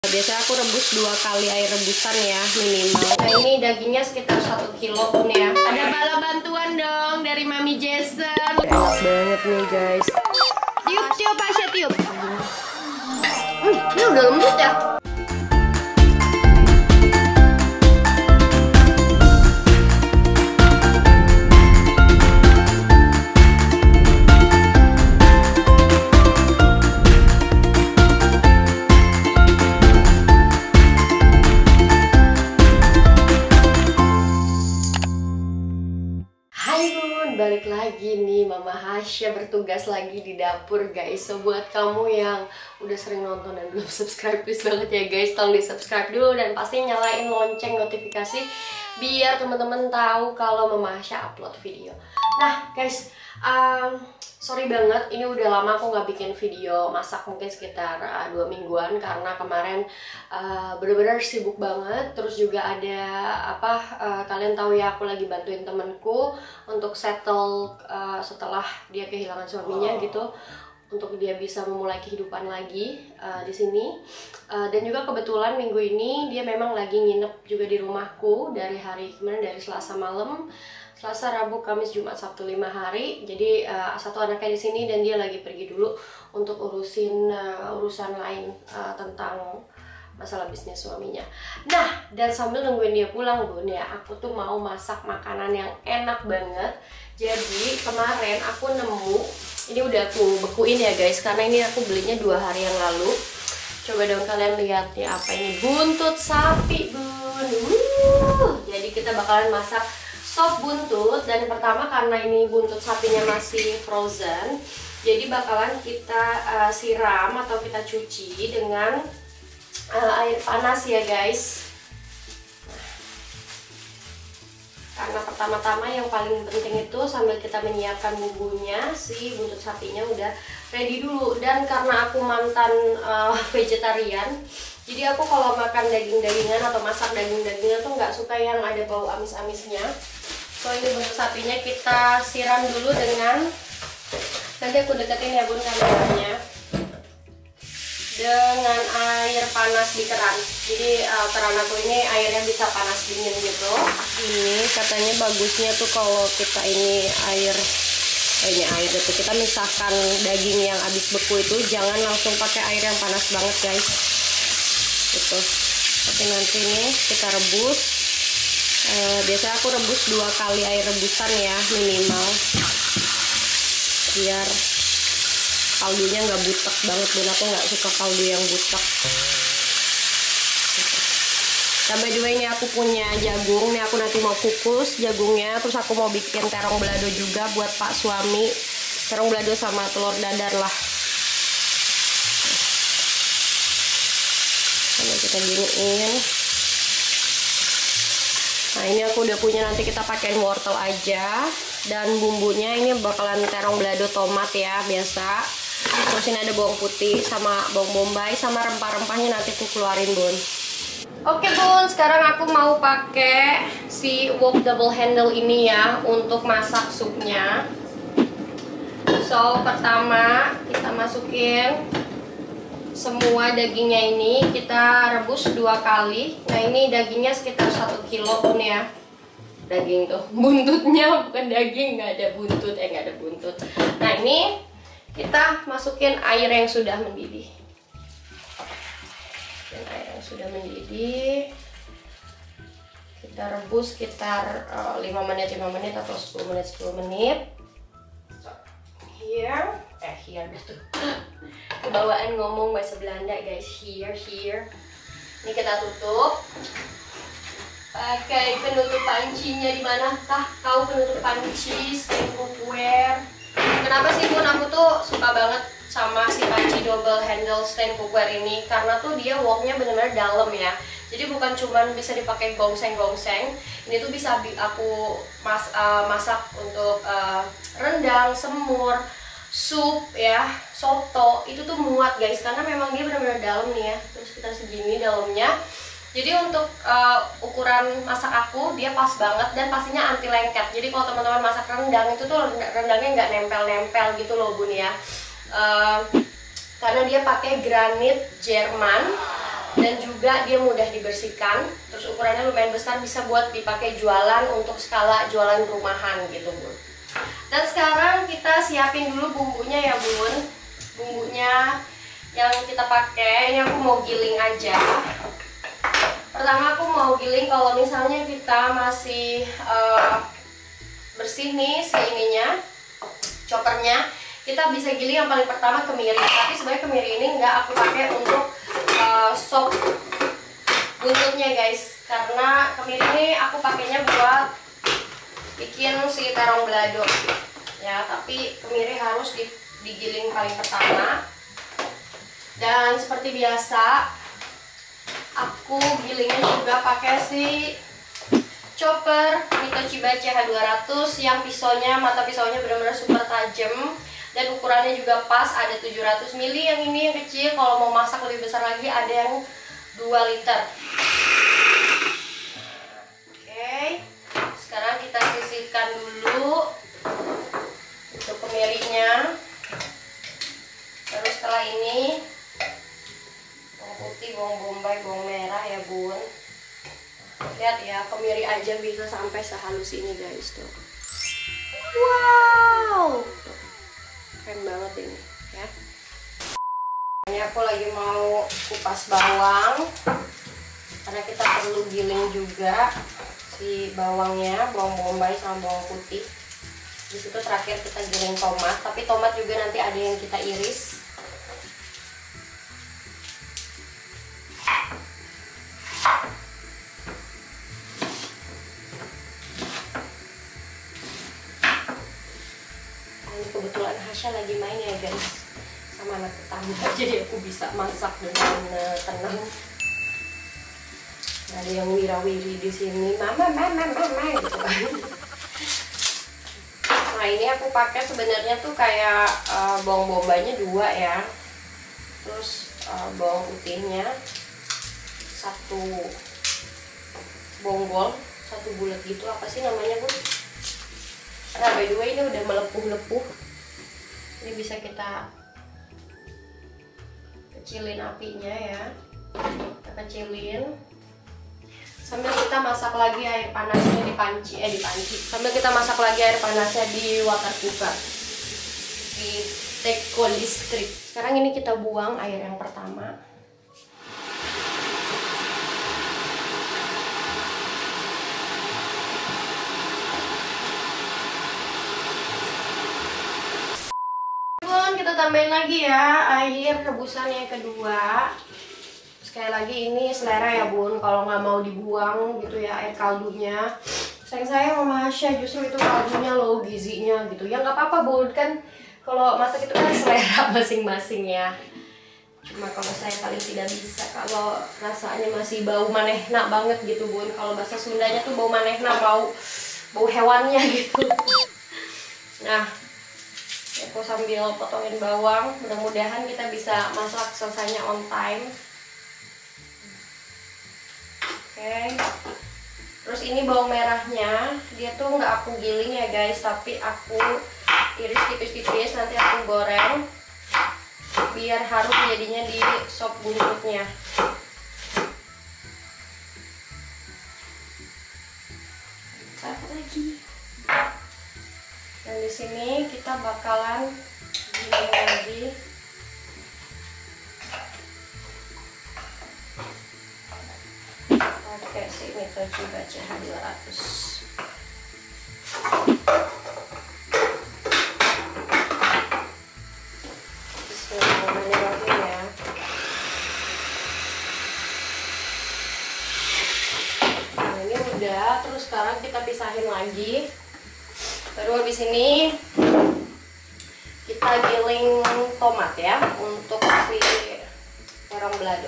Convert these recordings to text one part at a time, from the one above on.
Biasanya aku rebus 2 kali air rebusan ya minimal. Nah ini dagingnya sekitar 1 kilo pun ya. Ada bala bantuan dong dari Mami Jason. Enak banget nih guys. Tiup tiup Asya tiup. Ini udah lembut ya. Balik lagi nih, Mama Hasya bertugas lagi di dapur guys. So buat kamu yang udah sering nonton dan belum subscribe, please banget ya guys, tolong di subscribe dulu dan pasti nyalain lonceng notifikasi biar teman-teman tahu kalau Mama Hasya upload video. Nah guys, sorry banget, ini udah lama aku nggak bikin video masak, mungkin sekitar 2 mingguan karena kemarin bener-bener sibuk banget. Terus juga ada kalian tahu ya, aku lagi bantuin temenku untuk settle setelah dia kehilangan suaminya gitu, untuk dia bisa memulai kehidupan lagi di sini. Dan juga kebetulan minggu ini dia memang lagi nginep juga di rumahku dari hari kemarin, dari Selasa malam. Selasa, Rabu, Kamis, Jumat, Sabtu 5 hari. Jadi satu anaknya di sini dan dia lagi pergi dulu untuk urusan lain tentang masalah bisnis suaminya. Nah, dan sambil nungguin dia pulang Bun ya, aku tuh mau masak makanan yang enak banget. Jadi kemarin aku nemu, ini udah aku bekuin ya guys, karena ini aku belinya 2 hari yang lalu. Coba dong kalian lihat nih, apa ini, buntut sapi Bun. Jadi kita bakalan masak sop buntut. Dan pertama, karena ini buntut sapinya masih frozen, jadi bakalan kita siram atau kita cuci dengan air panas ya guys. Karena pertama-tama yang paling penting itu sambil kita menyiapkan bumbunya, si buntut sapinya udah ready dulu. Dan karena aku mantan vegetarian, jadi aku kalau makan daging-dagingan atau masak daging-dagingan tuh nggak suka yang ada bau amis-amisnya. So ini buntut sapinya kita siram dulu dengan, nanti aku deketin ya Bun kameranya, dengan air panas di keran. Jadi keran aku ini airnya bisa panas dingin gitu. Ini katanya bagusnya tuh kalau kita ini air itu kita misahkan daging yang habis beku itu, jangan langsung pakai air yang panas banget guys gitu. Tapi nanti ini kita rebus. Biasanya aku rebus 2 kali air rebusan ya minimal, biar kaldunya nggak butek banget Bun. Aku nggak suka kaldu yang butek. Dan by the way, ini aku punya jagung nih, aku nanti mau kukus jagungnya. Terus aku mau bikin terong balado juga buat Pak suami, terong balado sama telur dadar lah. Ini kita giniin. Nah ini aku udah punya, nanti kita pakein wortel aja. Dan bumbunya ini bakalan terong balado tomat ya biasa. Terus ini ada bawang putih sama bawang bombay sama rempah-rempahnya nanti aku keluarin Bun. Oke Bun, sekarang aku mau pakai si wok double handle ini ya untuk masak supnya. So pertama kita masukin semua dagingnya, ini kita rebus 2 kali. Nah ini dagingnya sekitar 1 kilo Bun ya. Daging tuh, buntutnya bukan daging, nggak ada buntut, nggak ada buntut. Nah ini kita masukin air yang sudah mendidih. Dan air yang sudah mendidih kita rebus sekitar 5 menit atau 10 menit. So, here gitu. Kebawaan ngomong bahasa Belanda guys, here. Ini kita tutup pakai penutup pancinya. Di mana kah kau penutup panci stand cookware? Kenapa sih Bun aku tuh suka banget sama si panci double handle stand cookware ini, karena tuh dia woknya benar-benar dalam ya. Jadi bukan cuman bisa dipakai gongseng-gongseng, ini tuh bisa aku masak untuk rendang, semur, sup ya, soto, itu tuh muat guys, karena memang dia benar-benar dalam nih ya. Terus kita segini dalamnya. Jadi untuk ukuran masak aku dia pas banget dan pastinya anti lengket. Jadi kalau teman-teman masak rendang itu tuh rendangnya nggak nempel-nempel gitu loh Bun ya. Karena dia pakai granit Jerman dan juga dia mudah dibersihkan. Terus ukurannya lumayan besar, bisa buat dipakai jualan untuk skala jualan rumahan gitu Bun. Dan sekarang kita siapin dulu bumbunya ya Bun. Bumbunya yang kita pakai, ini aku mau giling aja. Pertama aku mau giling, kalau misalnya kita masih bersih nih si ininya, choppernya, kita bisa giling yang paling pertama kemiri. Tapi sebenarnya kemiri ini nggak aku pakai untuk sop buntutnya guys, karena kemiri ini aku pakainya buat bikin si terong balado ya. Tapi kemiri harus digiling paling pertama. Dan seperti biasa aku gilingnya juga pakai si chopper Mitoshiba CH200 yang pisaunya, mata pisaunya benar-benar super tajam. Dan ukurannya juga pas, ada 700 ml yang ini yang kecil. Kalau mau masak lebih besar lagi ada yang 2 liter. Oke, sekarang kita sisihkan dulu untuk kemirinya. Terus setelah ini bawang putih, bawang bombay, bawang merah ya Bun. Lihat ya, kemiri aja bisa sampai sehalus ini guys tuh. Wow, keren banget ini ya. Ini aku lagi mau kupas bawang karena kita perlu giling juga si bawangnya, bawang bombay sama bawang putih. Di situ terakhir kita giling tomat, tapi tomat juga nanti ada yang kita iris. Kebetulan Hasya lagi main ya guys sama anak tetangga, jadi aku bisa masak dengan tenang. Ada yang wirawiri di sini, mama gitu kan. Nah ini aku pakai sebenarnya tuh kayak bawang bombaynya 2 ya, terus bawang putihnya 1 bonggol, 1 bulat gitu, apa sih namanya Bun? Nah by the way ini udah melepuh-lepuh. Ini bisa kita kecilin apinya ya, kita kecilin sambil kita masak lagi air panasnya di panci, sambil kita masak lagi air panasnya di water cooker, di teko listrik. Sekarang ini kita buang air yang pertama. Kita tambahin lagi ya air rebusan yang kedua. Sekali lagi ini selera ya Bun, kalau nggak mau dibuang gitu ya air kaldunya. Sayang sama Hasya justru itu kaldunya low gizinya gitu ya. Nggak apa-apa Bun, kan kalau masak itu kan selera masing-masing ya. Cuma kalau saya paling tidak bisa kalau rasanya masih bau manehna banget gitu Bun. Kalau bahasa Sundanya tuh bau manehna, bau hewannya gitu. Nah, aku sambil potongin bawang, mudah-mudahan kita bisa masak selesainya on time. Oke. Terus ini bawang merahnya, dia tuh nggak aku giling ya guys, tapi aku iris tipis-tipis, nanti aku goreng biar harum jadinya di sop buntutnya. Satu lagi. Dan di sini kita bakalan giling lagi. Pakai si Mitoshiba CH200. Bismillahirrahmanirrahim ya. Nah ini udah, terus sekarang kita pisahin lagi. Baru habis ini kita giling tomat ya untuk si terong balado.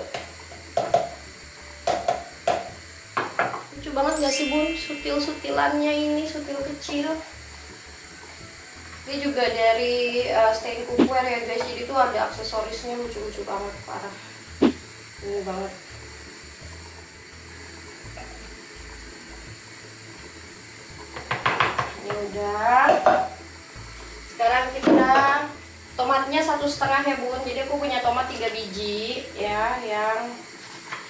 Lucu banget gak sih Bun? Sutil-sutilannya ini, sutil kecil. Ini juga dari stain cookware ya guys, jadi tuh ada aksesorisnya lucu-lucu banget, parah. Ini banget. Udah, sekarang kita tomatnya 1,5 ya Bun, jadi aku punya tomat 3 biji ya, yang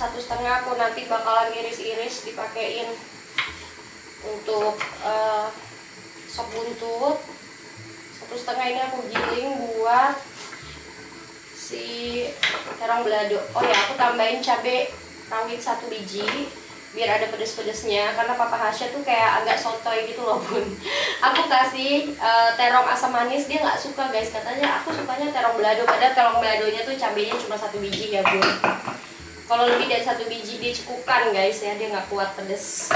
1,5 aku nanti bakalan iris-iris dipakein untuk sop buntut. 1,5 ini aku giling buat si terong balado. Oh ya, aku tambahin cabai rawit 1 biji biar ada pedes-pedesnya, karena Papa Hasya tuh kayak agak sotoy gitu loh bun. Aku kasih terong asam manis, dia nggak suka guys, katanya aku sukanya terong balado, padahal terong baladonya tuh cabenya cuma 1 biji ya bun. Kalau lebih dari 1 biji dia cekukan guys ya, dia nggak kuat pedes.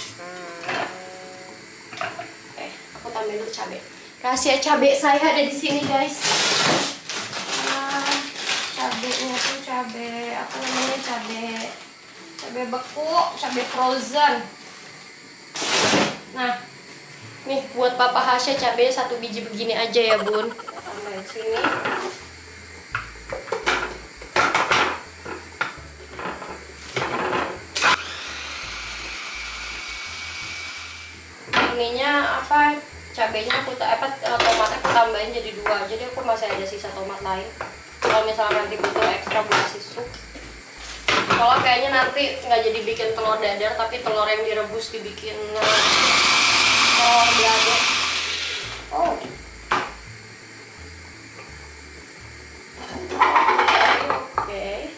Oke, aku tambahin dulu cabai. Rahasia cabai saya ada di sini guys. Cabenya tuh cabai apa namanya, cabai beku, cabai frozen. Nah, nih buat Papa Hasya cabenya 1 biji begini aja ya bun. Kita tambahin sini. Ininya apa? Cabenya aku tomatnya aku tambahin jadi 2. Jadi aku masih ada sisa tomat lain. Kalau misalnya nanti butuh ekstra buat si sup. Kalau kayaknya nanti nggak jadi bikin telur dadar, tapi telur yang direbus dibikin telur balado. Oh. Oke.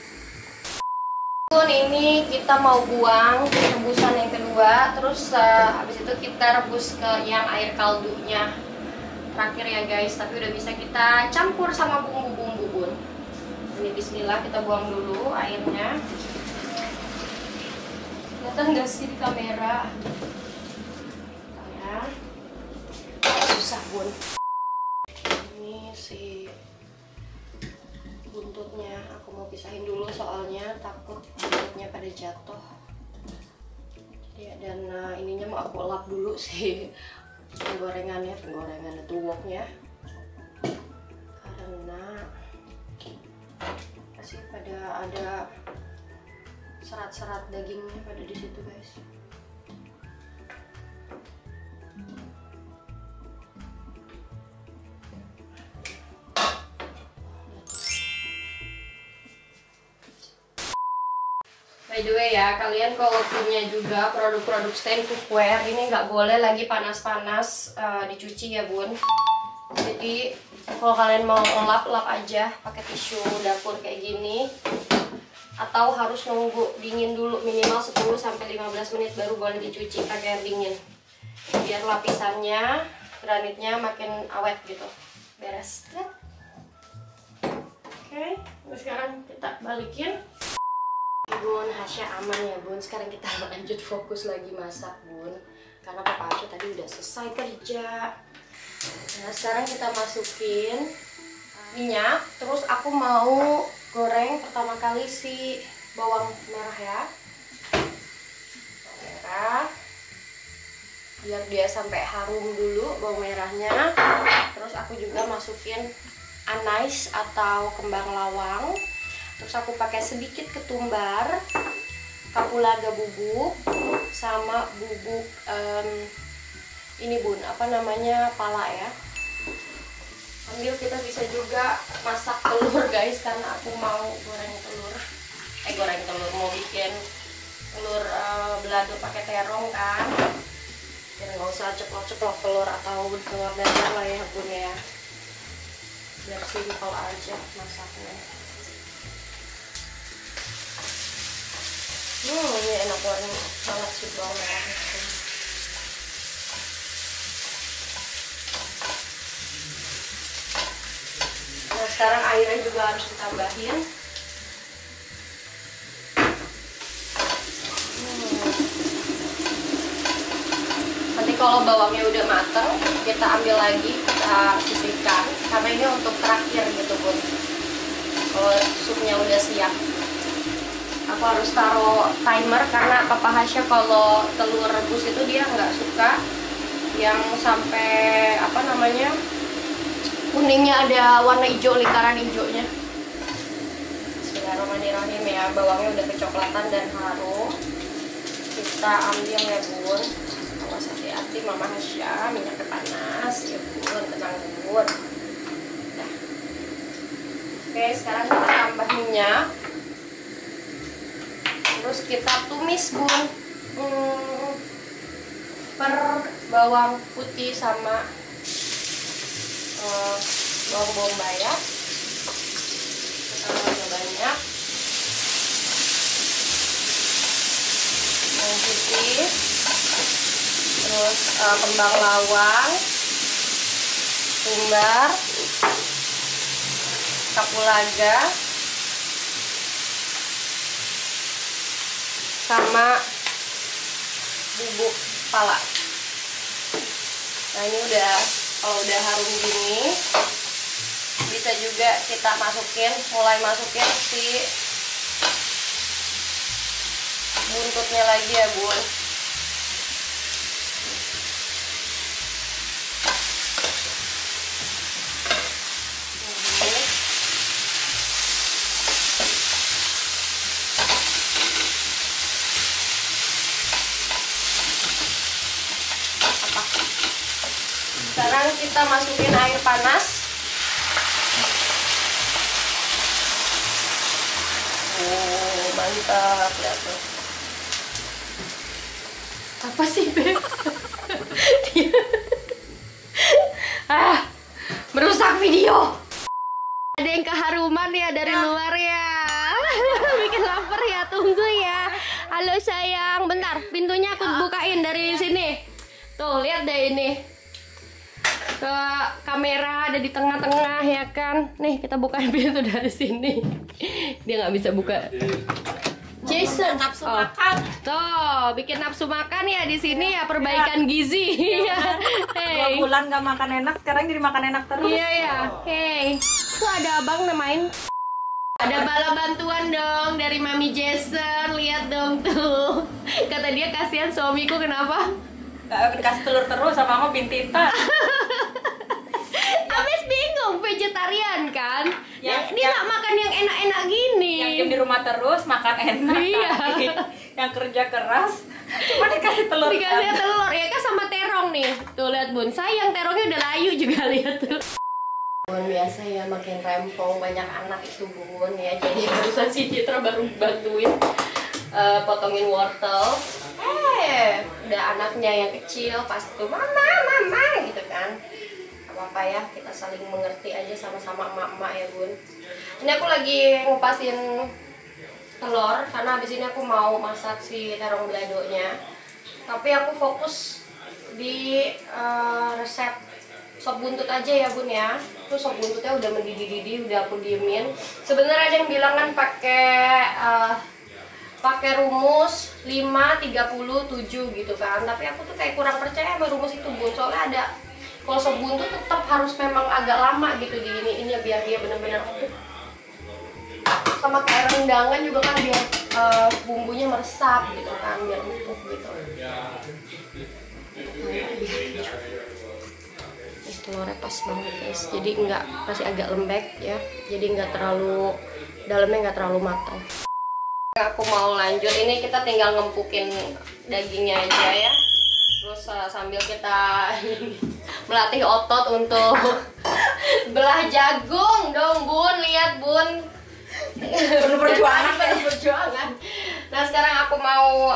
Ini kita mau buang rebusan yang kedua, terus habis itu kita rebus ke yang air kaldunya terakhir ya guys. Tapi udah bisa kita campur sama bumbu-bumbu bun. Ini bismillah, kita buang dulu airnya. Kelihatan nggak sih di kamera? Ya, susah bun. Ini si buntutnya aku mau pisahin dulu soalnya takut buntutnya pada jatuh ya. Dan ininya mau aku lap dulu sih penggorengan tuwoknya, karena pasti pada ada serat-serat dagingnya pada di situ guys. By the way ya, kalian kalau punya juga produk-produk stand cookware ini nggak boleh lagi panas-panas dicuci ya bun. Jadi kalau kalian mau lap aja pakai tisu dapur kayak gini, atau harus nunggu dingin dulu minimal 10-15 menit baru boleh dicuci pakai air dingin, biar lapisannya granitnya makin awet gitu. Beres ya. Oke, sekarang kita balikin. Bun Hasya aman ya bun. Sekarang kita lanjut fokus lagi masak bun, karena Papa Hasya tadi udah selesai kerja. Nah sekarang kita masukin minyak, terus aku mau goreng pertama kali si bawang merah ya. Bawang merah biar dia sampai harum dulu bawang merahnya. Terus aku juga masukin anais atau kembang lawang. Terus aku pakai sedikit ketumbar, kapulaga bubuk, sama bubuk ini bun, apa namanya, pala ya. Sambil kita bisa juga masak telur guys, karena aku mau goreng telur, mau bikin telur balado pakai terong kan. Dan nggak usah ceplok-ceplok telur atau telur dadar lah ya bun ya, biar simpel aja masaknya. Ini enak banget sih bawang merah. Nah sekarang airnya juga harus ditambahin. Nanti kalau bawangnya udah mateng, kita ambil lagi, kita sisihkan, karena ini untuk terakhir gitu bun. Kalau supnya udah siap, aku harus taruh timer, karena Papa Hasya kalau telur rebus itu dia nggak suka yang sampai apa namanya, kuningnya ada warna hijau, lingkaran hijaunya. Bismillahirrahmanirrahim ya, bawangnya udah kecoklatan dan harum. Kita ambil ya bun, awas hati-hati Mama Hasya, minyaknya panas ya bun, tenang bun. Nah. Oke sekarang kita tambah minyak. Terus kita tumis bun, per bawang putih sama bawang bombay ya. Kita banyak bawang putih, terus kembang lawang, sumbar, kapulaga, sama bubuk pala. Nah ini udah, kalau udah harum gini, bisa juga kita mulai masukin si buntutnya lagi ya bun. Sekarang kita masukin air panas. Oh, mantap, lihat tuh. Apa sih, Beb? Merusak video. Ada yang keharuman ya dari luar ya. Bikin lapar ya, tunggu ya. Halo sayang, bentar, pintunya aku bukain dari sini. Tuh, lihat deh ini. Ke kamera ada di tengah-tengah ya kan. Nih kita bukain pintu dari sini. Dia nggak bisa buka. Jason nafsu makan. Tuh bikin nafsu makan ya di sini ya, perbaikan gizi. Hey. 2 bulan nggak makan enak, sekarang jadi makan enak terus. Iya ya. Hey, tuh ada abang namain. Ada bala bantuan dong dari Mami Jason. Lihat dong tuh. Kata dia kasihan suamiku, kenapa? Dikasih telur terus sama mama bintitan. Habis bingung, vegetarian kan? Dia nggak makan yang enak-enak gini. Yang diem di rumah terus makan enak. Iya. Yang kerja keras cuma dikasih telur. Dikasih telur ya kan, sama terong nih. Tuh lihat bun, sayang terongnya udah layu juga, lihat tuh. Bun biasa ya, makin rempong banyak anak itu bun ya. Jadi barusan si Citra baru bantuin potongin wortel. Udah anaknya yang kecil pasti tuh mama gitu kan. Apa ya, kita saling mengerti aja sama-sama emak-emak ya bun. Ini aku lagi ngupasin telur karena habis ini aku mau masak si terong beladonya. Tapi aku fokus di resep sop buntut aja ya bun ya. Tuh sop buntutnya udah mendidih-didih, udah aku diemin. Sebenarnya ada yang bilang kan pakai rumus 5-30-7 gitu kan, tapi aku tuh kayak kurang percaya sama rumus itu bun. Soalnya ada, kalau sop buntut tetap harus memang agak lama gitu diiniin ya, biar dia benar-benar empuk. Sama kayak rendangan juga kan, biar bumbunya meresap gitu kan, biar empuk gitu. Telurnya pas banget guys, jadi masih agak lembek ya, jadi nggak terlalu dalamnya, nggak terlalu matang. Aku mau lanjut, ini kita tinggal ngempukin dagingnya aja ya. Terus sambil kita melatih otot untuk belah jagung dong bun, lihat bun. Perlu perjuangan. Nah sekarang aku mau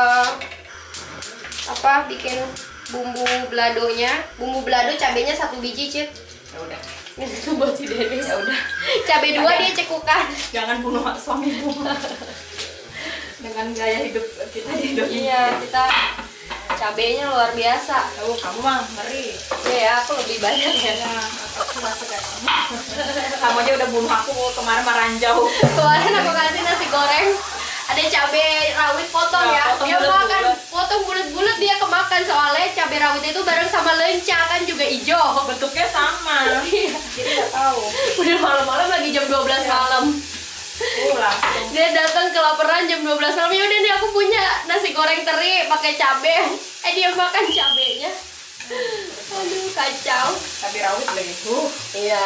bikin bumbu beladonya. Bumbu belado cabenya 1 biji, Cit. Ya udah. Itu buat si Dennis. Ya udah. Cabai 2 dia cekukan. Jangan bunuh suamimu. Dengan gaya hidup kita di Indonesia. Iya, kita cabenya luar biasa. Kamu mah ngeri. Iya, aku lebih banyak ya. Aku masuk kayak kamu. Kamu aja udah bunuh aku kemarin maranjau. Kemarin aku kasih nasi goreng, ada cabai rawit potong ya. Dia makan, potong bulat-bulat, dia kemakan. Soalnya cabai rawit itu bareng sama lenca kan juga hijau. Bentuknya sama. Jadi nggak tahu. Udah malam-malam lagi jam 12 malam. Langsung. Dia datang kelaparan jam 12 malam. Ya udah nih, aku punya nasi goreng teri pakai cabai. Dia makan cabenya. Aduh kacau. Cabai rawit lagi. Iya.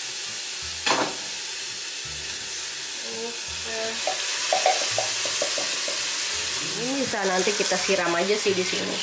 Ini bisa nanti kita siram aja sih di sini.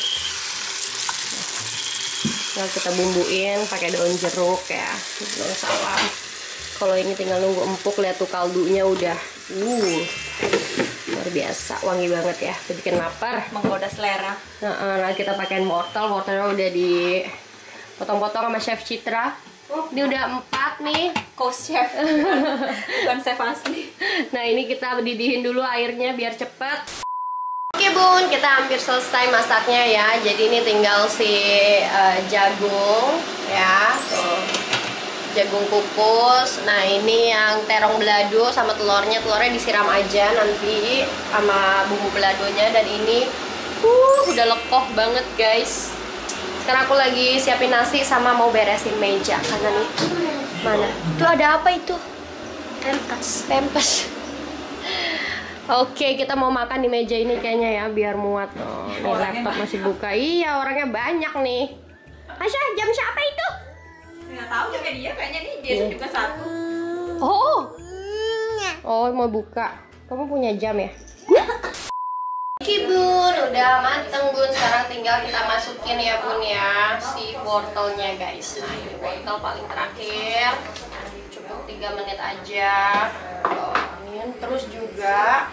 Nah, kita bumbuin pakai daun jeruk ya, daun salam. Kalau ini tinggal nunggu empuk, lihat tuh kaldunya udah luar biasa, wangi banget ya, bikin lapar, menggoda selera. Nah, kita pakein wortelnya udah dipotong-potong sama Chef Citra. Ini udah 4 nih. Coach chef, bukan chef asli. Nah, ini kita didihin dulu airnya biar cepet. Oke bun, kita hampir selesai masaknya ya. Jadi ini tinggal si jagung ya, tuh jagung kukus. Nah ini yang terong balado sama telurnya disiram aja nanti sama bumbu baladonya. Dan ini udah lekoh banget guys. Sekarang aku lagi siapin nasi sama mau beresin meja karena nih mana? Itu ada apa itu? Pempes. Oke, kita mau makan di meja ini kayaknya ya biar muat. Oh, nih laptop masih buka. Iya, orangnya banyak nih. Asya, jam siapa itu? Nggak tahu jamnya dia, kayaknya nih Jason juga 1. Oh, mau buka. Kamu punya jam ya? Oke bun, udah mateng bun. Sekarang tinggal kita masukin ya bun ya si wortelnya guys. Nah ini wortel paling terakhir. Cukup 3 menit aja. Terus juga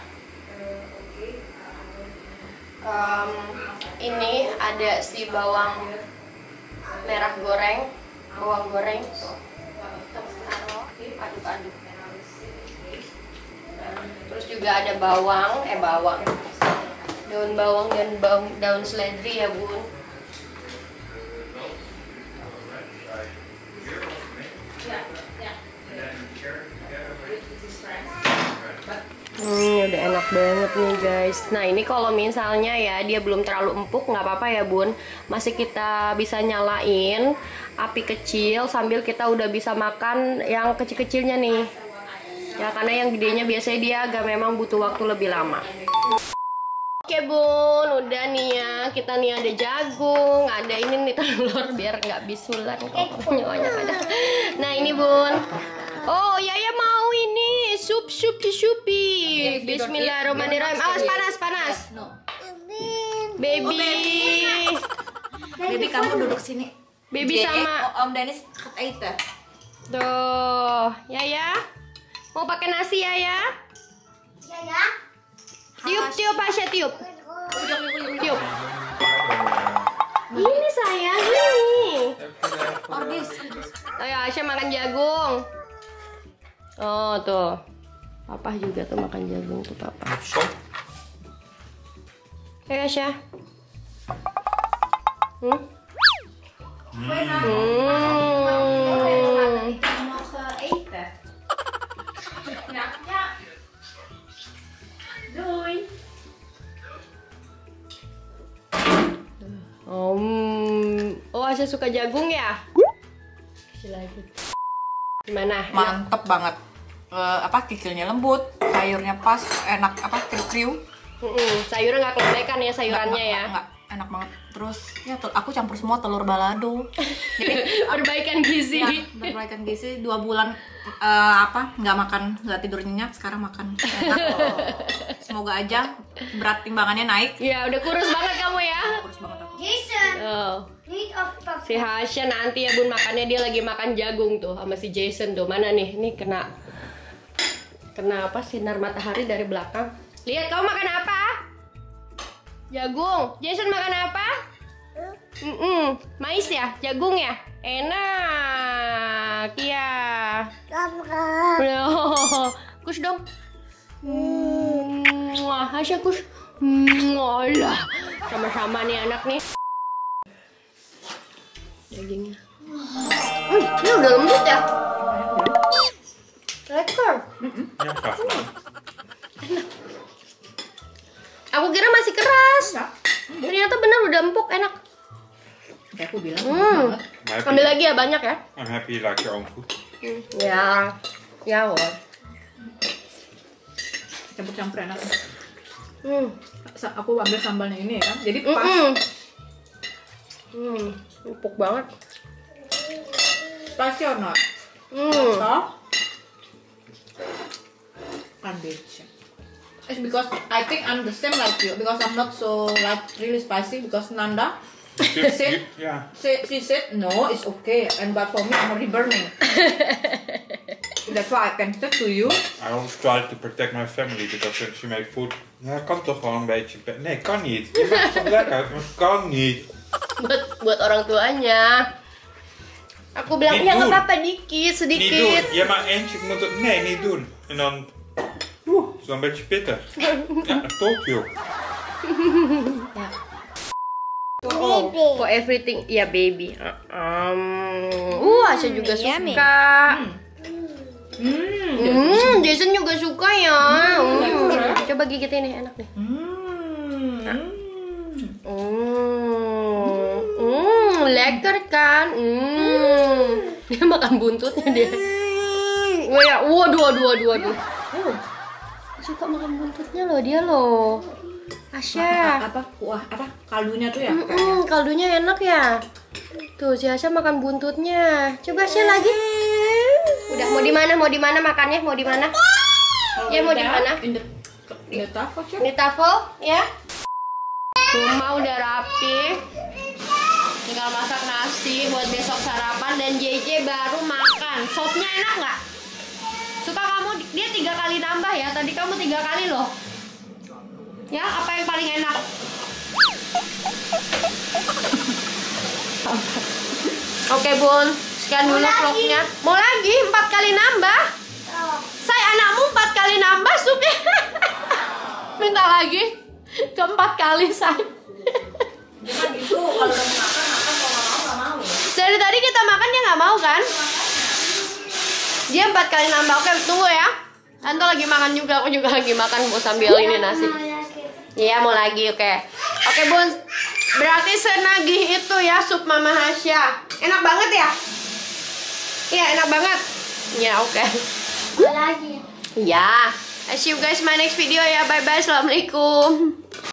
ini ada si bawang merah goreng, bawang goreng. Taruh, aduk-aduk. Terus juga ada bawang, daun bawang dan daun seledri ya bun. Udah enak banget nih guys. Nah ini kalau misalnya ya dia belum terlalu empuk nggak apa-apa ya bun. Masih kita bisa nyalain api kecil sambil kita udah bisa makan yang kecil-kecilnya nih. Ya karena yang gedenya biasanya dia agak memang butuh waktu lebih lama. Oke bun, udah nih ya, kita nih ada jagung, ada ini nih telur biar nggak bisulan kalau nyawanya ada. Nah ini bun, oh Yaya mau ini supi. Bismillahirrahmanirrahim. Awas panas. Baby. Baby kamu duduk sini. Baby sama Om Dennis Aita. Tuh, Yaya mau pakai nasi Yaya? Tiup Asya tiup. Ini sayang ini. Ordis. Ayo Asya makan jagung. Oh tuh, Papa juga tuh makan jagung tuh Papa. Ayo Asya. Oh Asya suka jagung ya? Gimana? Mantep banget. Kikilnya lembut, sayurnya pas, enak kriuk-kriuk. Sayurnya nggak kelebekan ya sayurannya ya? Nggak, enak banget. Terus ya aku campur semua telur balado. Jadi perbaikan gizi. Ya, perbaikan gizi 2 bulan nggak tidur nyenyak, sekarang makan enak. Semoga aja berat timbangannya naik. Ya udah kurus banget kamu ya. Kurus banget aku. Jason. Si Hasya nanti ya bun makannya dia lagi makan jagung tuh sama si Jason tuh. Mana nih? Ini kena apa sinar matahari dari belakang. Lihat kamu makan apa? Jagung. Jason makan apa? Mais ya? Jagung ya? Enak ya. Kus dong. Wah, Hasya kus. Lah, sama-sama nih anak nih. Dagingnya. Ini udah lembut ya? Lekker. Enak. Aku kira masih keras. Ternyata benar udah empuk, enak. Ya, aku bilang banget. Ambil lagi ya, banyak ya. I'm happy you like your own food. Ya, wah. Campur-campur enak. Aku ambil sambalnya ini ya kan, jadi pas. Empuk banget. Spicy or not? Cabbage. It's because I think I'm the same like you, because I'm not so like really spicy, because Nanda said, Yeah. she said no, it's okay, and but for me I'm already burning. That's why I can stick to you. I always try to protect my family because when she make food, ja, kan toch gewoon een beetje. Nee, kan niet. Je maakt het lekker, maar kan niet. Buat orang tuanya. Aku bilang Niet ya nggak doen. apa-apa dikit, Niet sedikit. doen. Ja, maar eentje moet het. Nee, niet doen. En dan. Is wel een beetje pittig. Ja, I told you. Ya. For everything, ya baby. Asya juga suka. Jason juga suka ya. Coba gigitin nih, enak nih. Lekker kan? Dia makan buntutnya dia. Oh ya, waduh. Suka makan buntutnya loh dia loh. Asya. Apa kuah apa kaldunya tuh ya? Kaldunya enak ya. Tuh si Asya makan buntutnya. Coba Asya lagi. Udah mau di mana? Mau di mana makannya? Mau di mana? Ya mau di mana? In the tafel, Chef. Di tafel ya. Rumah udah rapi. Tinggal masak nasi buat besok sarapan dan JJ baru makan. Sopnya enak nggak? Suka kamu? Dia 3 kali nambah ya. Tadi kamu 3 kali loh. Ya, apa yang paling enak? Oke Bun, sekian dulu vlognya. Mau lagi 4 kali nambah? Saya anakmu 4 kali nambah supnya. Minta lagi keempat kali say. Jangan gitu, kalau udah mau makan, kalau nggak mau. Dari tadi kita makan dia nggak mau kan? Dia 4 kali nambah. Oke, tunggu ya. Tante lagi makan juga, aku juga lagi makan mau sambil ini nasi. Iya mau lagi, oke. Oke Bun, berarti senagih itu ya sup Mama Hasya. Enak banget ya? Iya enak banget. Ya oke. Lagi. Ya, I see you guys my next video ya. Bye bye, assalamualaikum.